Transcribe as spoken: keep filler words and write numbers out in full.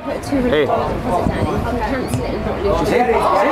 put a two hundred dollars deposit down, you can cancel it and not lose your deposit.